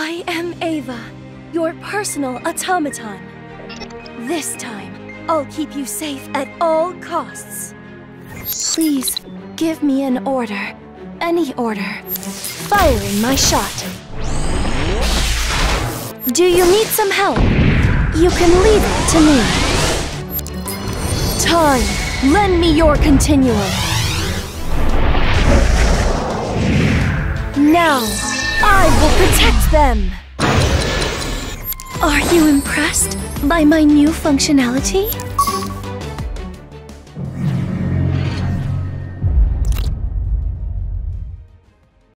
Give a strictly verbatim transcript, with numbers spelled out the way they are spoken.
I am Eva, your personal automaton. This time, I'll keep you safe at all costs. Please, give me an order. Any order. Firing my shot. Do you need some help? You can leave it to me. Time, lend me your continuum. Now, I will protect them! Are you impressed by my new functionality?